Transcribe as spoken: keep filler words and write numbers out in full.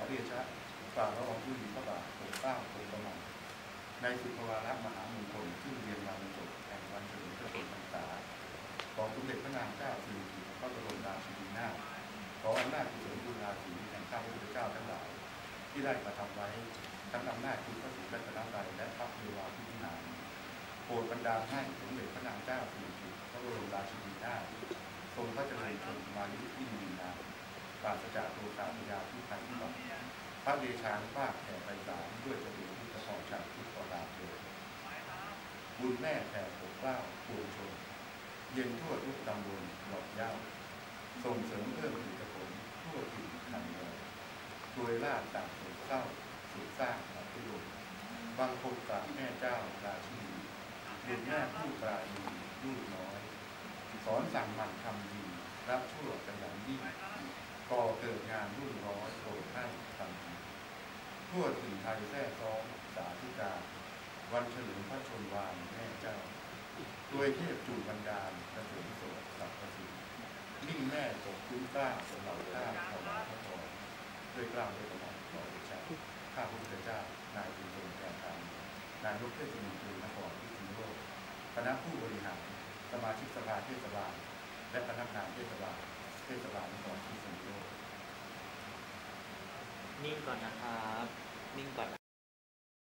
เดชะฝ่าละอองธุลีพระบาทโปรดเกล้าโปรดกระหม่อมในสุภวาระมหามงคลซึ่งเรียนมาบรรจบแห่งวันเฉลิมพระชนมพรรษาของสมเด็จพระนางเจ้าสิริกิติ์พระบรมราชินีนาถขออำนาจกุศลบุญญาภีแห่งข้าพระพุทธเจ้าทั้งหลายที่ได้กระทำไว้ทั้งอำนาจคุณพระศรีรัตนตรัยและพระเทวาภินิหารโปรดบันดาลให้สมเด็จพระนางเจ้าสิริกิติ์พระบรมราชินีนาถทรงพระเจริญชนมายุที่ยืนนานปราศจากโรคาพยาธิภัยพิบัติพระเดชานุภาพแผ่ไพศาลด้วยจะเป็นที่ประคองชาติทุกประการเถิดบุญแม่แผ่ปกเกล้าปวงชนเย็นทั่วทุกตำบลหลอกเย้าส่งเสริมเพิ่มผลิตผลทั่วถิ่นคันเมืองโดยล่าต่างสุดเศร้าสุดสร้างอภิรมย์บางคนกราบแม่เจ้าราชินีบุญแม่ผู้ปราณีลูกน้อยสอนสั่งมันทำดีรับชั่วกันอย่างยิ่งก่อเกิดงานรุ่นร้อยโปรดให้ทำดีทั่วถิ่นไทยแท้ซ้อมสาธุการวันเฉลิมพระชนวานแม่เจ้าโดยเทพจูบบันดาลกระสุนโสดสัพพสิทธิ์นิ่งแม่ตกคุ้มกล้าสำหรับข้าถวายพระพรด้วยกล้าวด้วยกระหม่อมขอเดชะข้าพระพุทธเจ้านายจุลแก่การนายกเทศมนตรีนครพิษณุโลกคณะผู้บริหารสมาชิกสภาเทศบาลและพนักงานเทศบาลเทศบาลนครพิษณุโลกนิ่งก่อนนะครับนิ่งก่อน